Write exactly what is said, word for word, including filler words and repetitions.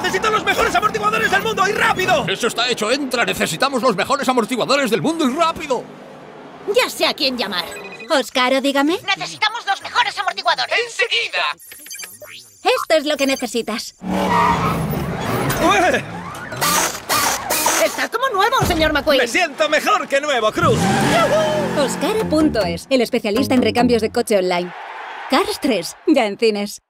¡Necesito los mejores amortiguadores del mundo y rápido! ¡Eso está hecho! ¡Entra! Necesitamos los mejores amortiguadores del mundo y rápido. Ya sé a quién llamar. Oscar, dígame. Necesitamos los mejores amortiguadores. ¡Enseguida! Esto es lo que necesitas. ¡Ué! Está como nuevo, señor McQueen. ¡Me siento mejor que nuevo, Cruz! Oscar punto es, el especialista en recambios de coche online. Cars tres, ya en cines.